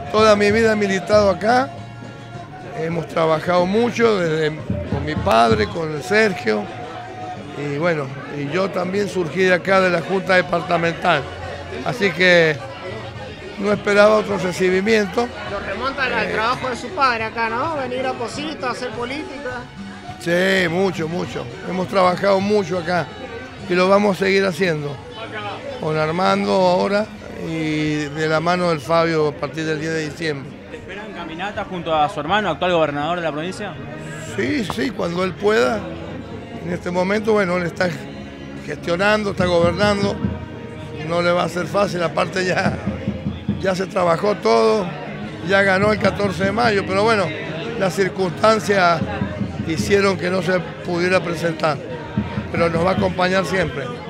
Toda mi vida he militado acá, hemos trabajado mucho con mi padre, con el Sergio, y bueno, y yo también surgí de acá de la Junta Departamental, así que no esperaba otro recibimiento. Lo remontan al trabajo de su padre acá, ¿no? Venir a Pocito, a hacer política. Sí, mucho, mucho. Hemos trabajado mucho acá y lo vamos a seguir haciendo. Con Armando ahora y de la mano del Fabio a partir del 10 de diciembre. ¿Te esperan caminata junto a su hermano, actual gobernador de la provincia? Sí, sí, cuando él pueda. En este momento, bueno, él está gestionando, está gobernando. No le va a ser fácil, aparte ya se trabajó todo, ya ganó el 14 de mayo, pero bueno, las circunstancias hicieron que no se pudiera presentar, pero nos va a acompañar siempre.